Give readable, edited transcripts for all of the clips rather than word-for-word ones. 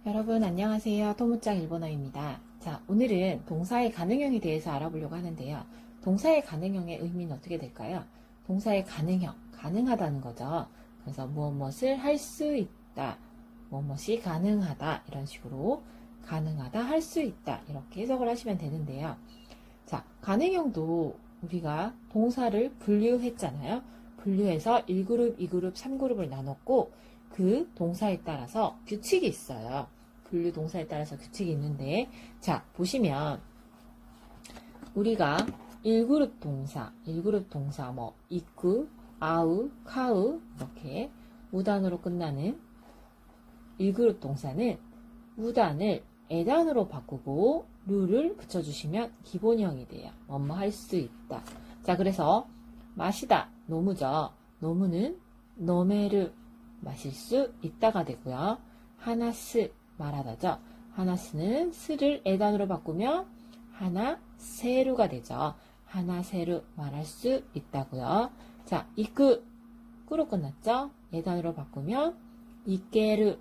여러분 안녕하세요. 토무짱 일본어입니다. 자, 오늘은 동사의 가능형에 대해서 알아보려고 하는데요. 동사의 가능형의 의미는 어떻게 될까요? 동사의 가능형, 가능하다는 거죠. 그래서 무엇을 할 수 있다, 무엇이 가능하다 이런 식으로 가능하다, 할 수 있다 이렇게 해석을 하시면 되는데요. 자, 가능형도 우리가 동사를 분류했잖아요. 분류해서 1그룹, 2그룹, 3그룹을 나눴고 그 동사에 따라서 규칙이 있어요. 분류 동사에 따라서 규칙이 있는데, 자, 보시면 우리가 1그룹 동사 뭐 이쿠, 아우, 카우 이렇게 우단으로 끝나는 1그룹 동사는 우단을 에단으로 바꾸고 룰을 붙여주시면 기본형이 돼요. 뭐뭐 할 수 있다. 자, 그래서 마시다, 노무죠. 노무는 노메르, 마실 수 있다가 되고요. 하나스, 말하다죠. 하나스는 스를 에단으로 바꾸면 하나세루가 되죠. 하나세루, 말할 수 있다고요. 자, 이끄, 꾸로 끝났죠. 에단으로 바꾸면 이케르,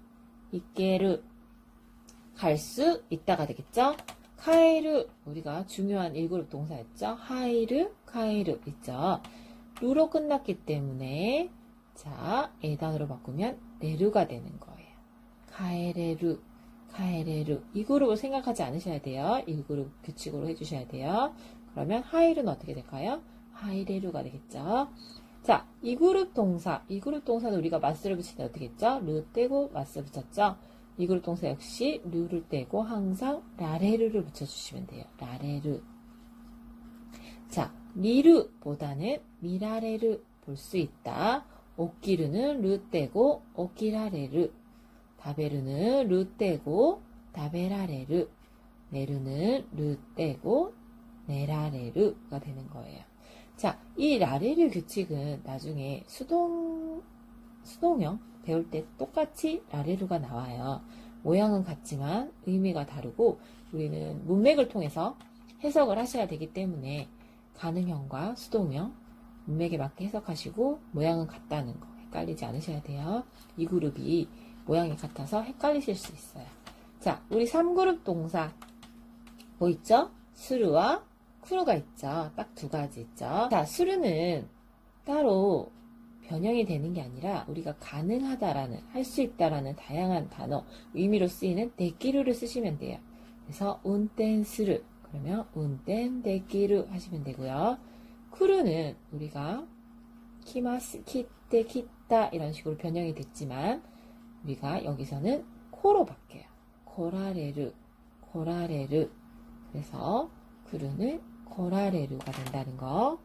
갈 수 있다가 되겠죠. 카에르, 우리가 중요한 1그룹 동사였죠. 하이르, 카에르 있죠. 루로 끝났기 때문에 자, 에단으로 바꾸면 레루가 되는 거예요. 카에레루, 이 그룹을 생각하지 않으셔야 돼요. 1그룹 규칙으로 해주셔야 돼요. 그러면 하이르는 어떻게 될까요? 하이레루가 되겠죠. 자, 2그룹 동사는 우리가 마스를 붙일 때 어떻게 했죠? 루 떼고 마스 붙였죠? 2그룹 동사 역시 루를 떼고 항상 라레루를 붙여주시면 돼요. 라레루. 자, 미루보다는 미라레루 볼 수 있다. 오키르는 루 떼고 오키라레르. 다베르는 루 떼고 다베라레르. 내르는 루 떼고 네라레르가 되는 거예요. 자, 이 라레르 규칙은 나중에 수동형 배울 때 똑같이 라레르가 나와요. 모양은 같지만 의미가 다르고 우리는 문맥을 통해서 해석을 하셔야 되기 때문에 가능형과 수동형 문맥에 맞게 해석하시고 모양은 같다는 거 헷갈리지 않으셔야 돼요. 이 그룹이 모양이 같아서 헷갈리실 수 있어요. 자, 우리 3그룹 동사 뭐 있죠? 스루와 쿠루가 있죠. 딱 두 가지 있죠. 자, 스루는 따로 변형이 되는 게 아니라 우리가 가능하다라는, 할 수 있다라는 다양한 단어, 의미로 쓰이는 데키루를 쓰시면 돼요. 그래서 운텐 스루, 그러면 운텐 데키루 하시면 되고요. 쿠루는 우리가 키마스, 키테, 키타 이런 식으로 변형이 됐지만 우리가 여기서는 코로 바뀌어요. 코라레르. 그래서 쿠루는 코라레르가 된다는 거.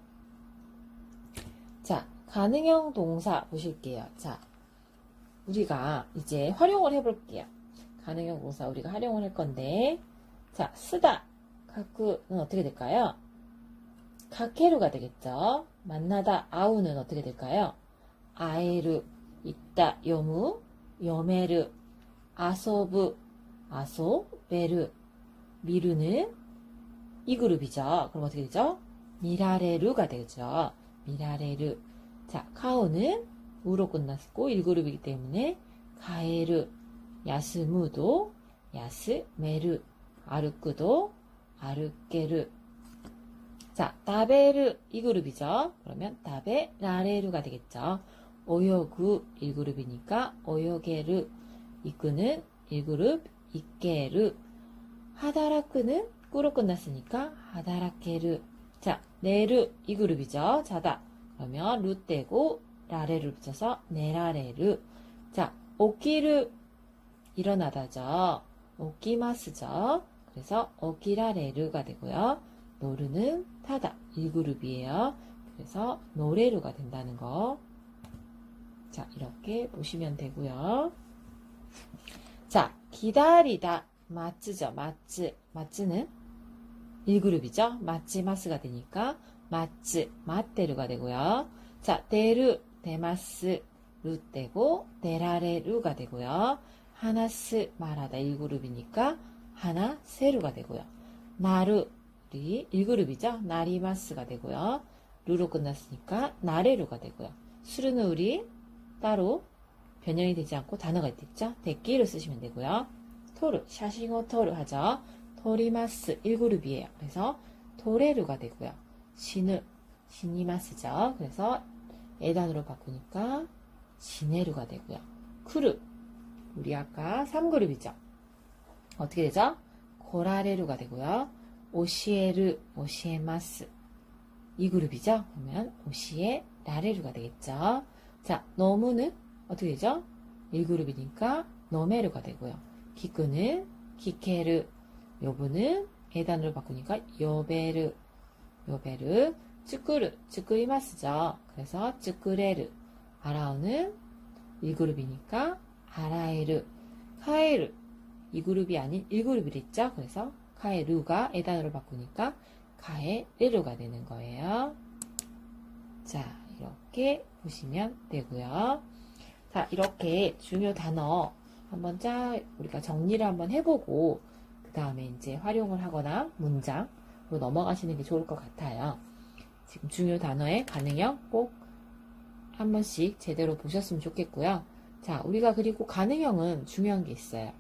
자, 가능형 동사 보실게요. 자, 우리가 이제 활용을 해볼게요. 가능형 동사 우리가 활용을 할 건데, 자, 쓰다, 가쿠는 어떻게 될까요? 가케루가 되겠죠. 만나다, 아우는 어떻게 될까요? 아에르, 있다, 요무, 요메르, 아소부, 아소베르, 미루는 이 그룹이죠. 그럼 어떻게 되죠? 미라레루가 되죠. 미라레루. 자, 카오는 우로 끝났고 1그룹이기 때문에 가에르, 야스무도 야스메르, 아르쿠도 아르케르. 자, 다베르 2그룹이죠. 그러면 다베라레루가 되겠죠. 오요구 1그룹이니까 오요게르. 이끄는 1그룹 이케르. 하다라크는 꾸로 끝났으니까 하다라케르. 자, 네르 2그룹이죠. 자다. 그러면 루 떼고 라레를 붙여서 네라레르. 자, 오키르 일어나다죠. 오키마스죠. 그래서 오키라레르가 되고요. 노르는 타다 1그룹이에요. 그래서 노레루가 된다는 거. 자, 이렇게 보시면 되고요. 자, 기다리다 마츠죠. 마츠는 1그룹이죠. 마츠마스가 되니까 마츠, 마테루가 되고요. 자, 데르, 데마스, 루 떼고 데라레루가 되고요. 하나스, 말하다 1그룹이니까 하나세루가 되고요. 나르, 1그룹이죠. 나리마스가 되고요. 루로 끝났으니까 나레루가 되고요. 수르는 우리 따로 변형이 되지 않고 단어가 있겠죠. 데끼를 쓰시면 되고요. 토르, 샤싱어 토르 하죠. 토리마스 1그룹이에요. 그래서 토레루가 되고요. 시누, 시니마스죠. 그래서 에단으로 바꾸니까 시네루가 되고요. 쿠르, 우리 아까 3그룹이죠. 어떻게 되죠? 고라레루가 되고요. 오시에르, 오시에마스 2그룹이죠. 그러면 오시에 라레루가 되겠죠. 자, 너무는 어떻게 되죠? 1그룹이니까 너메르가 되고요. 기쿠는 기케르, 요부는 에단으로 바꾸니까 요베르, 요베르, 쭈꾸르, 쭈꾸리마스죠. 그래서 쭈꾸레르, 아라오는 1그룹이니까 아라에르, 카에르, 2그룹이 아닌 1그룹이 됐죠. 그래서 카에루가 에단으로 바꾸니까 카에르루가 되는 거예요. 자, 이렇게 보시면 되고요. 자, 이렇게 중요 단어 한번 우리가 정리를 한번 해보고 그 다음에 이제 활용을 하거나 문장으로 넘어가시는 게 좋을 것 같아요. 지금 중요 단어의 가능형 꼭 한 번씩 제대로 보셨으면 좋겠고요. 자, 우리가 그리고 가능형은 중요한 게 있어요.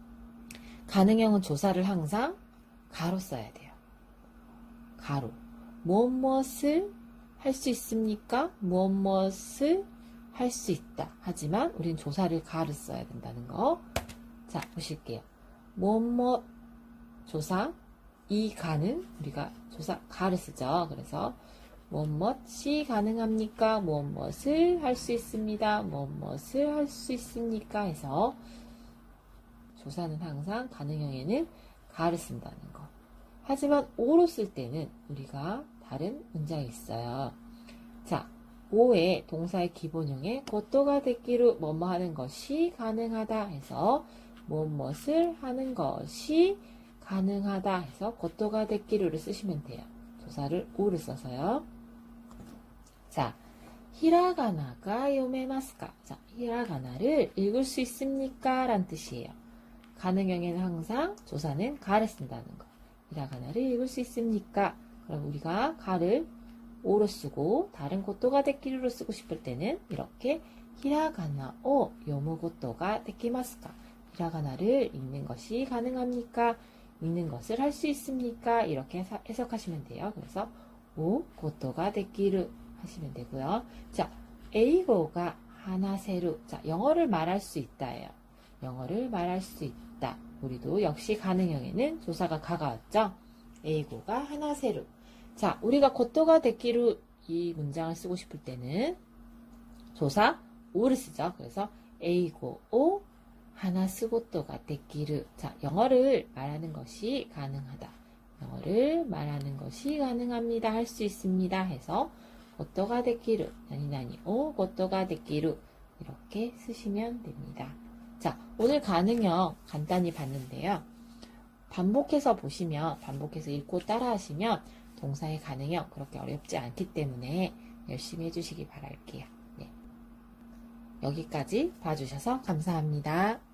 가능형은 조사를 항상 가로 써야 돼요. 가로. 무엇을 할 수 있습니까? 무엇을 할 수 있다. 하지만 우린 조사를 가로 써야 된다는 거. 자, 보실게요. 무엇 조사 이 가능 우리가 조사 가를 쓰죠. 그래서 무엇이 가능합니까? 무엇을 할 수 있습니다. 무엇을 할 수 있습니까? 해서 조사는 항상 가능형에는 가를 쓴다는 거. 하지만 오로 쓸 때는 우리가 다른 문장이 있어요. 자, 오의 동사의 기본형에 고토가 데키루 뭐뭐 하는 것이 가능하다 해서 무엇을 하는 것이 가능하다 해서 고토가 데키루를 쓰시면 돼요. 조사를 오를 써서요. 자, 히라가나가 요메마스까? 자, 히라가나를 읽을 수 있습니까? 라는 뜻이에요. 가능형에는 항상 조사는 가를 쓴다는 거. 히라가나를 읽을 수 있습니까? 그럼 우리가 가를 오로 쓰고 다른 고토가 데키루로 쓰고 싶을 때는 이렇게 히라가나 오 요무 고토가 데키마스까? 히라가나를 읽는 것이 가능합니까? 읽는 것을 할 수 있습니까? 이렇게 해석하시면 돼요. 그래서 오 고토가 데키루 하시면 되고요. 자, 에이고가 하나세루. 자, 영어를 말할 수 있다예요. 영어를 말할 수 있다. 우리도 역시 가능형에는 조사가 가가 왔죠. 에이고가 하나세루. 자, 우리가 고토가 데키루 이 문장을 쓰고 싶을 때는 조사 오를 쓰죠. 그래서 에이고 오 하나스고토가 데키루. 자, 영어를 말하는 것이 가능하다. 영어를 말하는 것이 가능합니다. 할 수 있습니다. 해서 고토가 데키루 나니나니 오 고토가 데키루 이렇게 쓰시면 됩니다. 자, 오늘 가능형 간단히 봤는데요. 반복해서 보시면, 반복해서 읽고 따라 하시면 동사의 가능형 그렇게 어렵지 않기 때문에 열심히 해주시기 바랄게요. 네. 여기까지 봐주셔서 감사합니다.